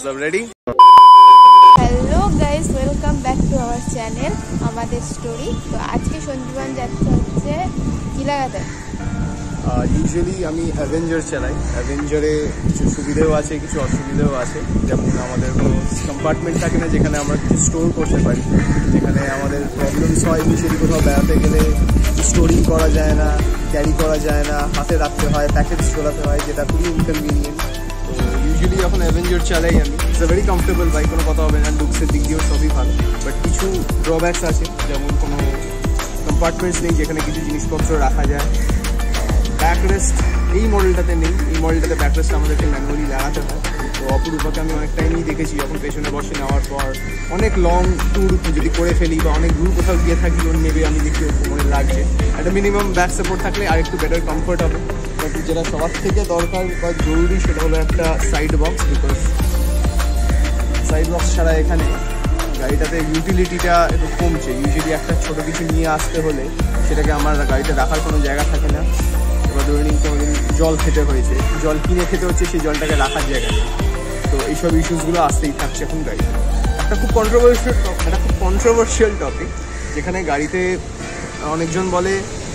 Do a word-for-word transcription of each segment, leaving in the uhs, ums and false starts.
সব ready? Hello guys, welcome back to our channel আমাদের story. তো আজকে সঞ্জীবন যাচ্ছে হচ্ছে কি লাগাতে? ইউজুয়ালি আমি অ্যাভেঞ্জার চালাই। অ্যাভেঞ্জারে কিছু সুবিধেও আছে, কিছু অসুবিধেও আছে। যেমন আমাদের কোনো কম্পার্টমেন্ট থাকে না যেখানে আমরা কিছু স্টোর করতে পারি, যেখানে আমাদের প্রবলেমস হয়। ইউজুয়ালি কোথাও বেড়াতে গেলে স্টোরিং করা যায় না, ক্যারি করা যায় না, হাতে রাখতে হয়, প্যাকেজ চলাতে হয়, যেটা খুবই ইনকনভিনিয়েন্ট। তো ইউজুয়ালি যখন অ্যাভেঞ্জার চালাই আমি, it's a very comfortable bike, কোনো কথা হবে না। লুকসের দিক দিয়েও সবই ভালো, বাট কিছু ড্রব্যাকস আছে, যেমন কোনো কম্পার্টমেন্টস নেই যেখানে কিছু জিনিসপত্র রাখা যায়। ব্যাকরেস্ট এই মডেলটাতে নেই, এই মডেলটাতে ব্যাকরেস্ট আমাদেরকে ম্যানুয়ালি লাগাতে হয়। তো অপরূপাকে আমি অনেক টাইমই দেখেছি যখন পেছনে বসে নেওয়ার পর অনেক লং ট্যুর যদি করে ফেলি বা অনেক দূর কোথাও গিয়ে থাকি, ওর নেবে আমি দেখি ওর মনে লাগছে একটা মিনিমাম ব্যাক সাপোর্ট থাকলে আর একটু বেটার কমফোর্ট হবে। বাট যেটা সবার থেকে দরকার বা জরুরি সেটা হলো একটা side box, because side box ছাড়া এখানে গাড়িটাতে ইউটিলিটিটা একটু কমছে। ইউজুয়ালি একটা ছোটো কিছু নিয়ে আসতে হলে সেটাকে আমার গাড়িতে রাখার কোনো জায়গা থাকে না। এবার ধরে নিন কোনোদিন জল খেতে হয়েছে, জল কিনে খেতে হচ্ছে, সেই জলটাকে রাখার জায়গা নেই। তো এইসব ইস্যুসগুলো আসতেই থাকছে এখন গাড়িতে। একটা খুব কন্ট্রোভার্সিয়াল একটা খুব কন্ট্রোভার্সিয়াল টপিক, যেখানে গাড়িতে অনেকজন বলে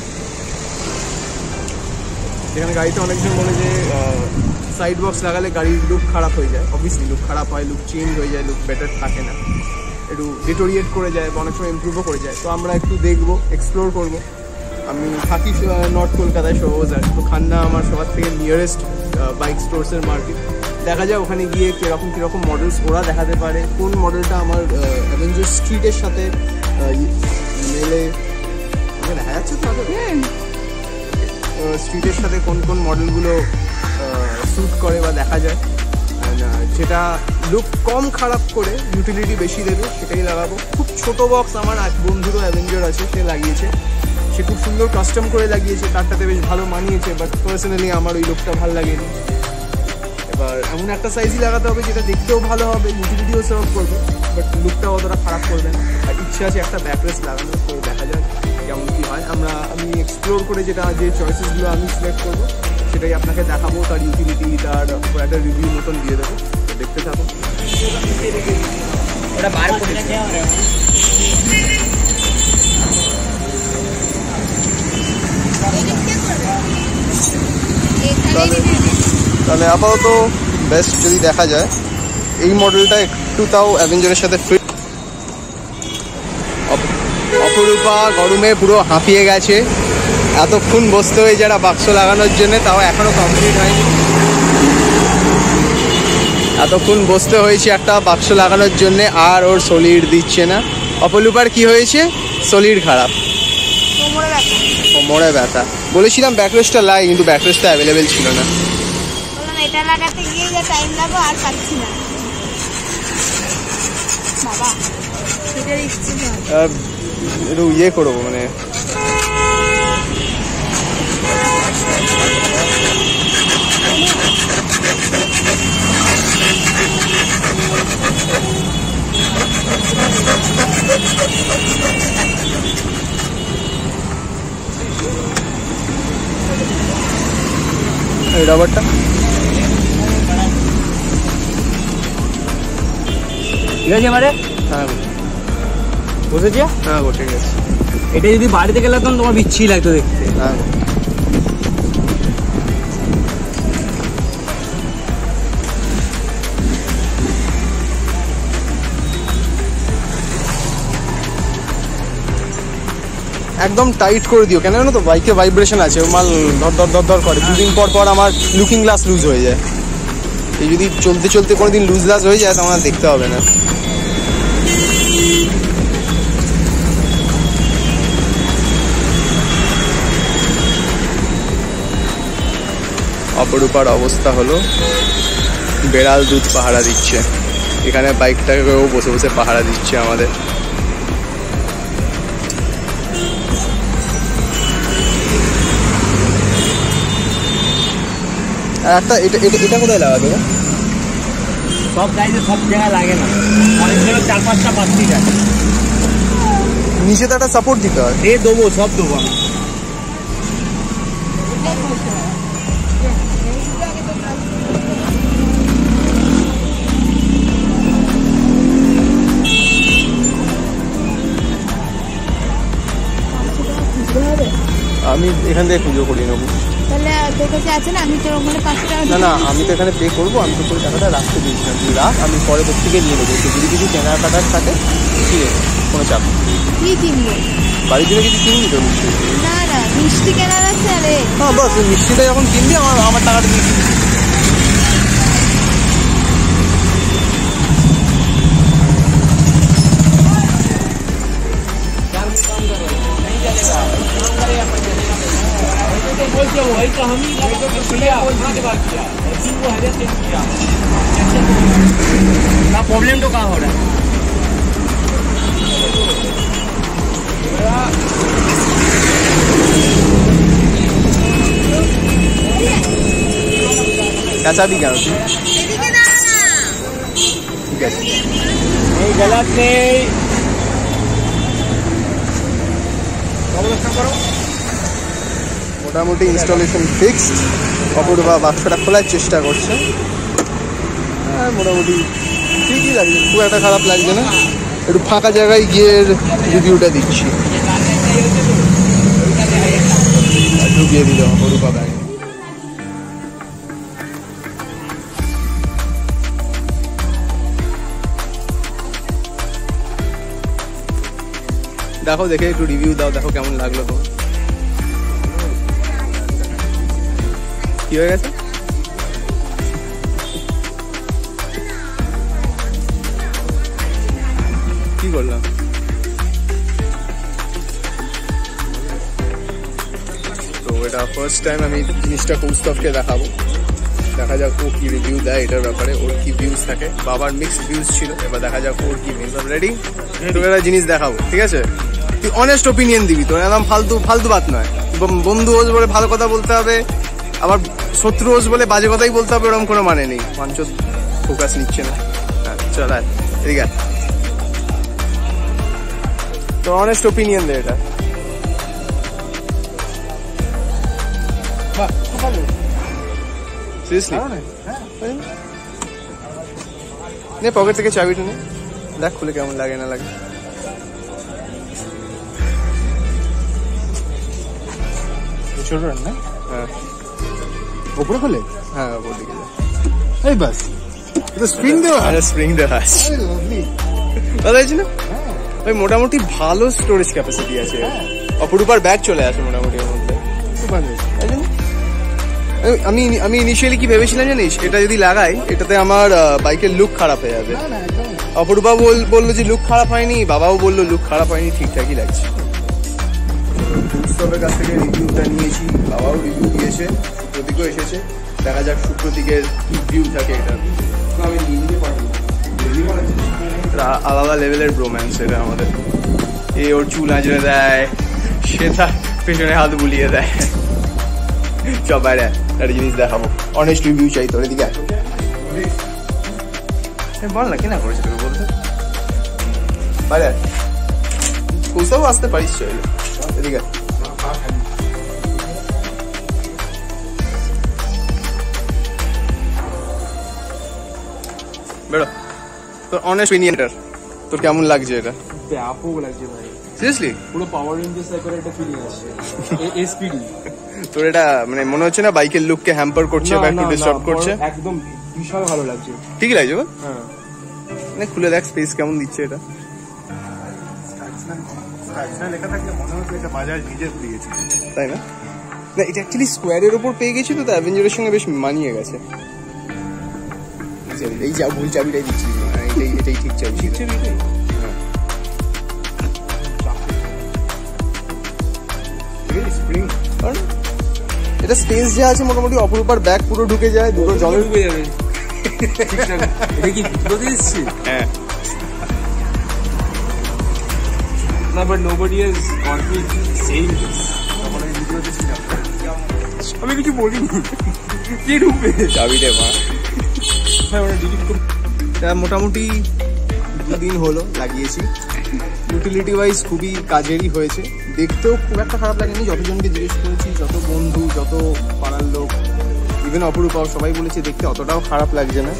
যেখানে গাড়িতে অনেকজন বলে যে সাইড বক্স লাগালে গাড়ির লুক খারাপ হয়ে যায়। অবভিয়াসলি লুক খারাপ হয়, লুক চেঞ্জ হয়ে যায়, লুক বেটার থাকে না, একটু ডিটোরিয়েট করে যায় বা অনেক সময় ইমপ্রুভও করে যায়। তো আমরা একটু দেখবো, এক্সপ্লোর করবো। আমি থাকি নর্থ কলকাতায়, শোবাজার। তো খান্না আমার সবার থেকে নিয়ারেস্ট বাইক স্টোর্সের মার্কেট। দেখা যায় ওখানে গিয়ে কীরকম কীরকম মডেলস ওরা দেখাতে পারে, কোন মডেলটা আমার অ্যাভেঞ্জার স্ট্রিটের সাথে মেলে দেখা যাচ্ছে। তো স্ট্রিটের সাথে কোন কোন মডেলগুলো স্যুট করে বা দেখা যায়, যেটা লুক কম খারাপ করে ইউটিলিটি বেশি দেবে সেটাই লাগাবো। খুব ছোট বক্স আমার এক বন্ধুরও অ্যাভেঞ্জার আছে, সে লাগিয়েছে, সে খুব সুন্দর কাস্টম করে লাগিয়েছে, তারটাতে বেশ ভালো মানিয়েছে। বাট পার্সোনালি আমার ওই লুকটা ভালো লাগেনি। এবার এমন একটা সাইজই লাগাতে হবে যেটা দেখতেও ভালো হবে, ইউটিলিটিও সার্ভ করবে, বাট লুকটাও অতটা খারাপ করবে না। আর ইচ্ছা আছে একটা ব্যাকরেস্ট লাগানোর, তো দেখা যায় কেমন কী হয়। আমরা আমি এক্সপ্লোর করে যেটা যে চয়েসেসগুলো আমি সিলেক্ট করবো সেটাই আপনাকে দেখাবো, তার ইউটিলিটি, তার একটা রিভিউ মতন দিয়ে দেবো, দেখতে থাকুন। ওটা বার করে তাহলে তাহলে আপাতত বেস্ট যদি দেখা যায় এই মডেলটা একটু তাও অ্যাভেঞ্জারের সাথে ফিট। অপরূপা গরমে পুরো হাঁপিয়ে গেছে, এতক্ষণ বসতে হয়ে যারা বাক্স লাগানোর জন্য, তাও এখনও কমপ্লিট হয়নি। এতক্ষণ বসতে হয়েছে একটা বাক্স লাগানোর জন্য, আর ওর সলিড দিচ্ছে না। অপরূপার কি হয়েছে? সলিড খারাপ, কোমরে ব্যথা। বলেছিলাম ব্যাকরেস্টটা লাগে, কিন্তু ব্যাকরেস্টটা অ্যাভেলেবেল ছিল না। এটা লাগাতে গিয়ে যা টাইম লাগবে আর পাচ্ছি না বাবা। এটা ইচ্ছে একটু ইয়ে করবো, মানে এই রাবারটা ঠিক আছে মানে? হ্যাঁ বসেছে? হ্যাঁ গো ঠিক আছে। এটা যদি বাড়িতে গেলে তখন তোমার বিচ্ছি লাগতো দেখতে। হ্যাঁ একদম টাইট করে দিও, কেন জানো তো বাইকে ভাইব্রেশন আছে, ও মাল ধর ধর ধর ধর করে। দুদিন পর পর আমার লুকিং গ্লাস লুজ হয়ে যায়। এই যদি চলতে চলতে কোনো দিন লুজ গ্লাস হয়ে যায় তখন আর দেখতে হবে না। অপরূপার অবস্থা হলো বেড়াল দুধ পাহারা দিচ্ছে, এখানে বাইকটাকেও বসে বসে পাহারা দিচ্ছে আমাদের। একটা এটা এটা এটা কোথায় লাগাবে? সব গাড়িতে সব জায়গায় লাগে না, অনেক জায়গায় চার পাঁচটা পাঁচটি আছে। নিচে তো একটা সাপোর্ট দিতে হয়। এ দেবো, সব দেবো আমি। এখান থেকে পুজো করিয়ে নেবো। তাহলে তোর কাছে আছে না? আমি তোর ওখানে পাঁচশো টাকা না না আমি তো এখানে পে করবো, আমি তো তোর টাকাটা রাখতে দিয়েছিলাম, তুই রাখ, আমি পরবর্তীকে নিয়ে নেবো। তো যদি কিছু কেনাকাটার থাকে ঠিক আছে, কোনো চাপ নেই। কি কিনবো? বাড়ির জন্য কিছু কিনবি তো মিষ্টি? না না মিষ্টি কেনার আছে। আরে হ্যাঁ বাস মিষ্টিটা যখন কিনবি আমার আমার টাকাটা দিয়ে দিবি। प्रॉब्लम तो कहाँ हो रहा है? कैसा भी क्या ठीक है नहीं गलत नहीं মোটামুটি ইনস্টলেশন ফিক্সড। অপূর্বা বাক্সটা খোলার চেষ্টা করছে, হ্যাঁ মোটামুটি ঠিকই লাগছে, খুব একটা খারাপ লাগছে না। একটু ফাঁকা জায়গায় গিয়ে রিভিউটা দিচ্ছি। ঢুকিয়ে দিল অপূর্বা ব্যাগে। দেখো দেখে একটু রিভিউ দাও, দেখো কেমন লাগলো তো। কি হয়ে গেছে? কি করলাম? তো এটা ফার্স্ট টাইম আমি জিনিসটা কৌস্তভকে দেখাবো, দেখা যাক ও কি রিভিউ দেয় এটার ব্যাপারে, ওর কি ভিউজ থাকে। বাবার মিক্সড ভিউজ ছিল, এবার দেখা যাক ওর কি ভিউজ। রেডি? তোকে একটা জিনিস দেখাবো, ঠিক আছে? তুই অনেস্ট ওপিনিয়ন দিবি, তোর একদম ফালতু ফালতু বাত নয়। বন্ধু হোস বলে ভালো কথা বলতে হবে, আবার শত্রু হোস বলে বাজে কথাই বলতে হবে, ওরকম কোনো মানে নেই। মঞ্চ ফোকাস নিচ্ছে না। হ্যাঁ চল আয় ঠিক আছে, তো অনেস্ট ওপিনিয়ন দে এটা। সিরিয়াসলি নে পকেট থেকে চাবিটা নে, দেখ খুলে কেমন লাগে না লাগে। ছোট না? হ্যাঁ উপরে খোলে? হ্যাঁ ওপর দিকে এই বাস এটা স্প্রিং দেওয়া? আরে স্প্রিং দেওয়া আছে, ভালো হয়েছে না? ওই মোটামুটি ভালো স্টোরেজ ক্যাপাসিটি আছে। অপরূপার ব্যাগ চলে আসে মোটামুটি এর মধ্যে। আমি আমি ইনিশিয়ালি কি ভেবেছিলাম জানিস, এটা যদি লাগাই এটাতে আমার বাইকের লুক খারাপ হয়ে যাবে। অপরূপা বললো যে লুক খারাপ হয়নি, বাবাও বললো লুক খারাপ হয়নি, ঠিকঠাকই লাগছে। উৎসবের কাছ থেকে রিভিউটা নিয়েছি, বাবাও রিভিউ দিয়েছে, সুপ্রতীকও এসেছে, দেখা যাক সুপ্রতীকের কি ভিউ থাকে এটা। আমি নিতে পারবো, আলাদা লেভেলের ব্রোম্যান্স এটা আমাদের। এ ওর চুল আঁচড়ে দেয়, সে তার পেছনে হাত বুলিয়ে দেয়। সব বাইরে একটা জিনিস দেখাবো, অনেস্ট রিভিউ চাই তোর। এদিকে বল না কেনা করেছে তোকে বলতে, বাইরে কোথাও আসতে পারিস চাইলে। এদিকে বেরো, তোর অনেস্ট ওপিনিয়নটার তোর কেমন লাগছে এটা? ব্যাপক লাগছে ভাই, সিরিয়াসলি পুরো পাওয়ার রেঞ্জের সাইকেলের একটা ফিলিং আসছে। এসপিডি তোর এটা মানে মনে হচ্ছে না বাইকের লুককে হ্যাম্পার করছে বা একটু ডিস্টার্ব করছে? একদম বিশাল ভালো লাগছে। ঠিকই লাগছে বল? হ্যাঁ মানে খুলে দেখ স্পেস কেমন দিচ্ছে এটা। লেখা থাকলে মনে হচ্ছে এটা বাজাজ নিজে দিয়েছে, তাই না? না এটা অ্যাকচুয়ালি স্কোয়ারের ওপর পেয়ে গেছি তো, অ্যাভেঞ্জারের সঙ্গে বেশ মানিয়ে গেছে। এই যা ভুল চাবিটাই দিচ্ছি, এটাই এটাই ঠিক চাবি ছিল। এটা স্পেস যা আছে মোটামুটি অপরূপার ব্যাগ পুরো ঢুকে যায়, দুটো জলে ডুবে যাবে। এটা কি ভিতরে দিয়েছি? হ্যাঁ না, but nobody has got me saying this. আমি কিছু বলিনি, কে ঢুকবে চাবিটা মা। হ্যাঁ ওটা ডিলিট করে। এটা মোটামুটি দুদিন হলো লাগিয়েছি, ইউটিলিটি ওয়াইজ খুবই কাজেরই হয়েছে, দেখতেও খুব একটা খারাপ লাগেনি। যতজনকে জিজ্ঞেস করেছি, যত বন্ধু, যত পাড়ার লোক, ইভেন অপরূপাও সবাই বলেছে দেখতে অতটাও খারাপ লাগছে না।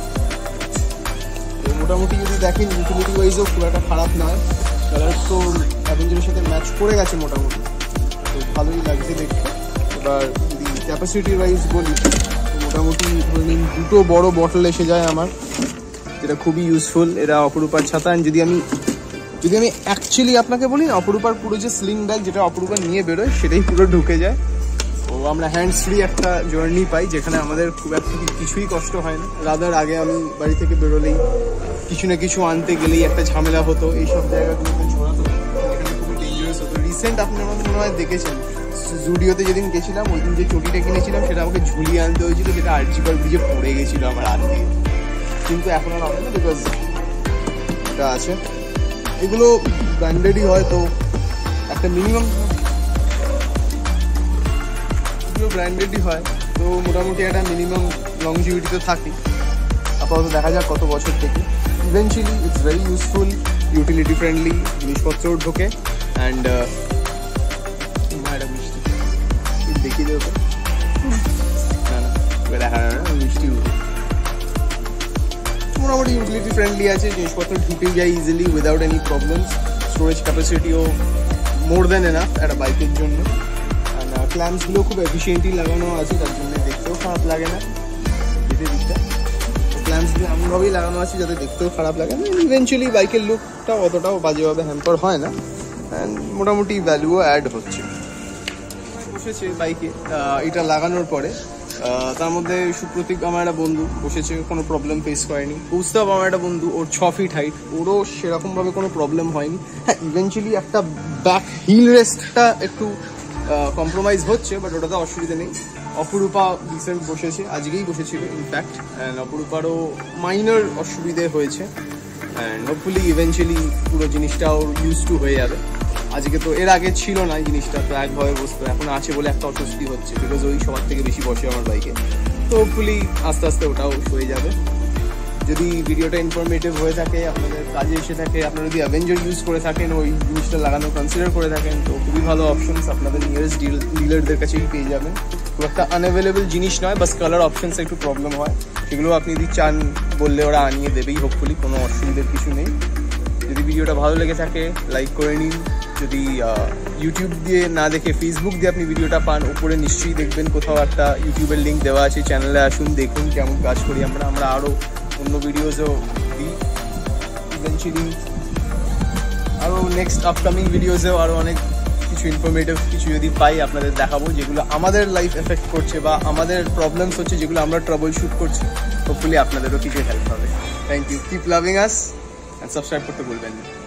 তো মোটামুটি যদি দেখেন ইউটিলিটি ওয়াইজও খুব একটা খারাপ নয়, কালার তো অ্যাভেঞ্জারের সাথে ম্যাচ করে গেছে মোটামুটি। তো ভালোই লাগছে দেখতে। এবার যদি ক্যাপাসিটি ওয়াইজ বলি মোটামুটি ধরে নিন দুটো বড় বটল এসে যায় আমার, যেটা খুবই ইউজফুল। এরা অপরূপার ছাতা। অ্যান্ড যদি আমি যদি আমি অ্যাকচুয়ালি আপনাকে বলি না, অপরূপার পুরো যে স্লিং ব্যাগ যেটা অপরূপা নিয়ে বেরোয় সেটাই পুরো ঢুকে যায়। তো আমরা হ্যান্ডস ফ্রি একটা জার্নি পাই, যেখানে আমাদের খুব একটা কিছুই কষ্ট হয় না। রাদার আগে আমি বাড়ি থেকে বেরোলেই কিছু না কিছু আনতে গেলেই একটা ঝামেলা হতো, এইসব জায়গাগুলোতে ঝোড়াতো, এখানে খুবই ডেঞ্জারাস হতো। রিসেন্ট আপনারা মনে হয় দেখেছেন, জুডিওতে যেদিন গেছিলাম ওই দিন যে চটিটা কিনেছিলাম সেটা আমাকে ঝুলিয়ে আনতে হয়েছিল, যেটা আর্চিপার ব্রিজে পড়ে গেছিলো আমার হাত দিয়ে। কিন্তু এখন আর হবে না, বিকজ এটা আছে। এগুলো ব্র্যান্ডেডই হয়, তো একটা মিনিমাম এগুলো ব্র্যান্ডেডই হয়, তো মোটামুটি একটা মিনিমাম লংজিভিটি তো থাকি। আপাতত দেখা যাক কত বছর থেকে। Eventually it's very useful, utility friendly, জিনিসপত্রও ঢোকে। অ্যান্ড মিষ্টি দেখিয়ে দেবো না না দেখা না মিষ্টি মোটামুটি ইউটিলিটি ফ্রেন্ডলি আছে, জিনিসপত্র ঢুকেই যায় easily without any problems. Storage ক্যাপাসিটিও মোর দেন এনাফ একটা বাইকের জন্য। অ্যান্ড ক্ল্যাম্পসগুলো খুব এফিসিয়েন্টলি লাগানো আছে, তার জন্য দেখতেও খারাপ লাগে না। যেতে দিকটা ক্ল্যাম্পসগুলো এমনভাবেই লাগানো আছে যাতে দেখতেও খারাপ লাগে না। ইভেনচুয়ালি বাইকের লুকটা অতটাও বাজেভাবে হ্যাম্পার হয় না, অ্যান্ড মোটামুটি ভ্যালুও অ্যাড হচ্ছে। বসেছে বাইকে এটা লাগানোর পরে, তার মধ্যে সুপ্রতীক আমার একটা বন্ধু বসেছে, কোনো প্রবলেম ফেস করেনি। কৌস্তব আমার একটা বন্ধু, ওর ছ ফিট হাইট, ওরও সেরকমভাবে কোনো প্রবলেম হয়নি। হ্যাঁ, ইভেনচুয়ালি একটা ব্যাক হিল রেস্টটা একটু কম্প্রোমাইজ হচ্ছে, বাট ওটাতে অসুবিধা নেই। অপরূপা রিসেন্ট বসেছে, আজকেই বসেছিল ইনফ্যাক্ট, অ্যান্ড অপরূপারও মাইনর অসুবিধে হয়েছে। অ্যান্ড হোপফুলি ইভেনচুয়ালি পুরো জিনিসটা ওর ইউজ টু হয়ে যাবে। আজকে তো এর আগে ছিল না এই জিনিসটা, তো একভাবে বসতো, এখন আছে বলে একটা অস্বস্তি হচ্ছে, বিকজ ওই সবার থেকে বেশি বসে আমার বাইকে। তো হোপফুলি আস্তে আস্তে ওটাও হয়ে যাবে। যদি ভিডিওটা ইনফরমেটিভ হয়ে থাকে, আপনাদের কাজে এসে থাকে, আপনারা যদি অ্যাভেঞ্জার ইউজ করে থাকেন, ওই জিনিসটা লাগানো কনসিডার করে থাকেন, তো খুবই ভালো অপশনস আপনাদের নিয়ারেস্ট ডিলারদের কাছেই পেয়ে যাবেন। খুব একটা আনঅ্যাভেলেবল জিনিস নয়, বাস কালার অপশনস একটু প্রবলেম হয়, সেগুলো আপনি যদি চান বললে ওরা আনিয়ে দেবেই হোপফুলি, কোনো অসুবিধার কিছু নেই। যদি ভিডিওটা ভালো লেগে থাকে লাইক করে নিন। যদি ইউটিউব দিয়ে না দেখে ফেসবুক দিয়ে আপনি ভিডিওটা পান, উপরে নিশ্চয়ই দেখবেন কোথাও একটা ইউটিউবের লিঙ্ক দেওয়া আছে, চ্যানেলে আসুন, দেখুন কেমন কাজ করি আমরা। আমরা আরও অন্য ভিডিওসও দিই ইভেনচুয়ালি, আরও নেক্সট আপকামিং ভিডিওসেও আরও অনেক কিছু ইনফরমেটিভ কিছু যদি পাই আপনাদের দেখাবো, যেগুলো আমাদের লাইফ এফেক্ট করছে বা আমাদের প্রবলেমস হচ্ছে, যেগুলো আমরা ট্রাবল শুট করছি। হোপফুলি আপনাদেরও কিছু হেল্প হবে। Thank you, keep loving us and subscribe করতে ভুলবেন না।